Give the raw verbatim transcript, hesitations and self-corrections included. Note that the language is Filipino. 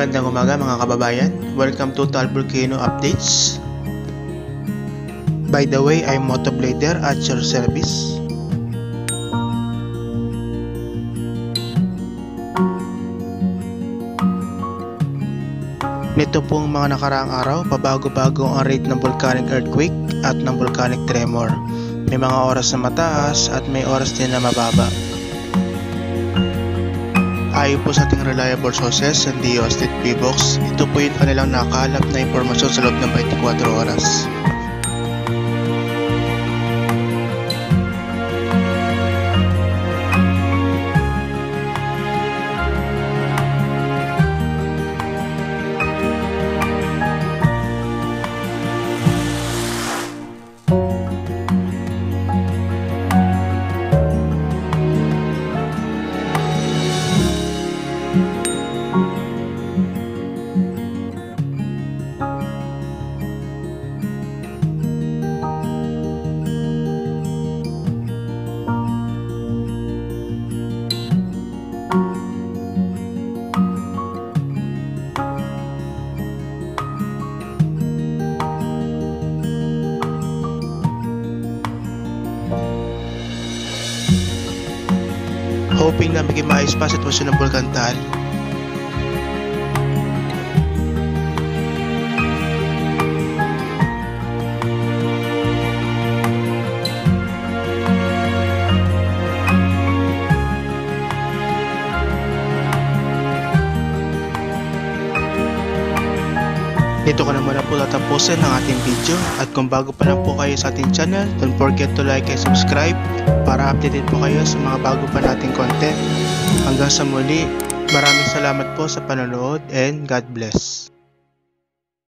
Magandang umaga mga kababayan. Welcome to Taal Volcano Updates. By the way, I'm Motoblader at your service. Nito pong mga nakaraang araw, pabago-bago ang rate ng volcanic earthquake at ng volcanic tremor. May mga oras na mataas at may oras din na mababa. Ayon po sa ating reliable sources sa D O State P-Box, ito po yung kanilang nakakalap na impormasyon sa loob ng twenty-four oras. Hoping na maging maayos pa sa sitwasyon ng Bulkan Taal. Dito ko na muna po tatapusin ang ating video, at kung bago pa lang po kayo sa ating channel, don't forget to like and subscribe para updated po kayo sa mga bago pa nating content. Hanggang sa muli, maraming salamat po sa panonood and God bless.